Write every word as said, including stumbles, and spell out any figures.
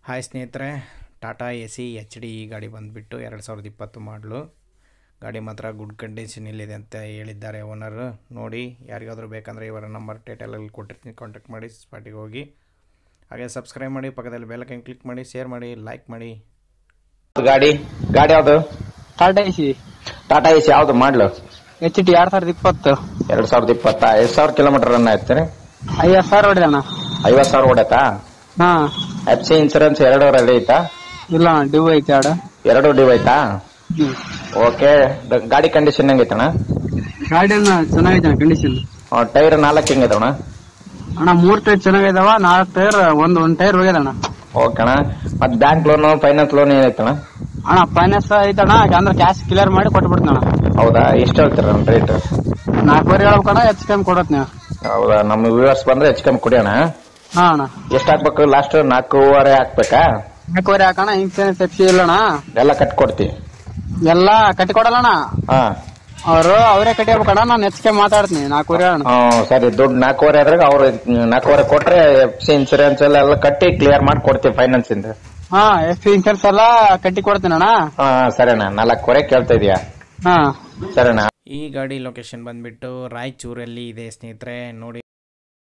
Hi ಸ್ನೇಹಿತರೆ, Tata A C H D ಈ ಗಾಡಿ ಬಂದುಬಿಟ್ಟು ಎರಡು ಸಾವಿರದ ಇಪ್ಪತ್ತು ಮಾಡಲು. ಗಾಡಿ ಮಾತ್ರ ಗುಡ್ ಕಂಡೀಷನಲ್ಲಿದೆ ಅಂತ ಹೇಳಿದ್ದಾರೆ ಓನರು. ನೋಡಿ, ಯಾರಿಗಾದರೂ ಬೇಕಂದರೆ ಇವರ ನಂಬರ್ ಟೈಟಲಲ್ಲಿ ಕೊಟ್ಟಿರ್ತೀನಿ, ಕಾಂಟ್ಯಾಕ್ಟ್ ಮಾಡಿ, ಸ್ಪಾಟಿಗೆ ಹೋಗಿ. ಹಾಗೆ ಸಬ್ಸ್ಕ್ರೈಬ್ ಮಾಡಿ, ಪಕ್ಕದಲ್ಲಿ ಬೆಲ್ ಐಕಾನ್ ಕ್ಲಿಕ್ ಮಾಡಿ, ಶೇರ್ ಮಾಡಿ, ಲೈಕ್ ಮಾಡಿ. ಗಾಡಿ ಗಾಡಿ ಯಾವುದು? ಟಾಟಾ ಎಸಿ ಟಾಟಾ ಎಸಿ ಯಾವ್ದು ಮಾಡಲು? ಎಚ್ ಟಿ ಎರಡ್ ಸಾವಿರದ ಇಪ್ಪತ್ತು ಎರಡ್ ಸಾವಿರದ ಇಪ್ಪತ್ತ ಎಷ್ಟು ಸಾವಿರ ಕಿಲೋಮೀಟರ್ ರನ್ ಆಯ್ತು? ಐವತ್ತು ಸಾವಿರ ಹೊಡೆದಣ್ಣ. ಐವತ್ತು ಸಾವಿರ ಹೊಡೆತಾ? ಹಾ. ಎಫ್ ಸಿ ಇನ್ಸೂರೆನ್ಸ್ ಎರಡು ರೆಡಿ ಐತಾ? ಇಲ್ಲ ಅಣ್ಣ, ಡ್ಯೂ ಐತೆ ಎರಡು ಎರಡು ಡ್ಯೂ ಐತಾ? ಓಕೆ. ಗಾಡಿ ಕಂಡೀಷನ್ ಹೆಂಗೈತಣ್ಣ? ಗಾಡಿ ಅಣ್ಣ ಚೆನ್ನಾಗೈತೆ ಕಂಡೀಷನ್. ಟೈರ್ ನಾಲ್ಕು ಹೆಂಗೈತಣ್ಣ? ಅಣ್ಣ ಮೂರ್ ಟೈರ್ ಚೆನ್ನಾಗಿದಾವ, ನಾಲ್ಕು ಟೈರ್ ಒಂದ್ ಒಂದ್ ಟೈರ್ ಹೋಗ್ಯದಣ್ಣ. ಓಕೆ ಅಣ್ಣ. ಮತ್ತೆ ಬ್ಯಾಂಕ್ ಲೋನ್ ಫೈನಾನ್ಸ್ ಲೋನ್ ಏನೈತಣ್ಣ? ಅಣ್ಣ ಫೈನಾನ್ಸ್ ಐತಣ್ಣ, ಅಂದ್ರೆ ಕ್ಯಾಶ್ ಕ್ಲಿಯರ್ ಮಾಡಿ ಕೊಟ್ಬಿಡ್ತಣ್ಣ. ಹೌದಾ? ಎಷ್ಟು ಹೇಳ್ತೀರ ರೇಟ್? ನಾಲ್ಕೂವರೆ ಹೇಳ್ಬೇಕಣ್ಣ, ಹೆಚ್ಚು ಕಮ್ಮಿ ಕೊಡತ್ ನೀವು. ಹೌದಾ? ನಮ್ಮ ವ್ಯೂವರ್ಸ್ ಬಂದ್ರೆ ಹೆಚ್ಚು ಕಮ್ಮಿ ಕೊಡಿ ಅಣ್ಣ. ಹಾ ಅಣ್ಣ. ಎಷ್ಟು ಹಾಕ್ಬೇಕು? ಲಾಸ್ಟ್ ನಾಲ್ಕೂವರೆ ಹಾಕ್ಬೇಕಾ? ನಾಲ್ಕೂವರೆ ಹಾಕಣ. ಇನ್ಸೂರೆನ್ಸ್ ಎಫ್ ಸಿ ಇಲ್ಲಣ್ಣ, ಎಲ್ಲ ಕಟ್ಟಿ ಕೊಡ್ತಿ? ಎಲ್ಲ ಕಟ್ಟಿ ಕೊಡಲ್ಲಣ್ಣ, ಹಾ. ಅವರು ಅವರೇ ಕಟ್ಟಿರ್ಬೇಕಣ್ಣ. ನಾನು ಹೆಚ್ಚಿಗೆ ಮಾತಾಡ್ತೀನಿ. ನಾಲ್ಕೂವರೆ ಅಣ್ಣ. ಹ್ಮ್, ಸರಿ. ದುಡ್ಡು ನಾಲ್ಕೂವರೆ ಆದ್ರಾಗ ಅವ್ರು ನಾಲ್ಕೂವರೆ ಕೊಟ್ರೆ ಎಫ್ ಸಿ ಇನ್ಸೂರೆನ್ಸ್ ಎಲ್ಲ ಎಲ್ಲ ಕಟ್ಟಿ ಕ್ಲಿಯರ್ ಮಾಡಿ ಕೊಡ್ತೀವಿ ಫೈನಾನ್ಸ್ ಇಂದ. ಹಾ, ಎಫ್ ಸಿ ಇನ್ಸೂರೆನ್ಸ್ ಎಲ್ಲ ಕಟ್ಟಿ ಕೊಡ್ತೀನಿ ಅಣ್ಣ. ಹಾ, ಸರಿನಾ. ನಾಲ್ಕೂವರೆ ಕೇಳ್ತಾ ಇದೀಯಾ? ಹಾ, ಸರಿನಾ. ಈ ಗಾಡಿ ಲೊಕೇಶನ್ ಬಂದುಬಿಟ್ಟು ರಾಯಚೂರಲ್ಲಿ ಇದೆ ಸ್ನೇಹಿತರೆ. ನೋಡಿ.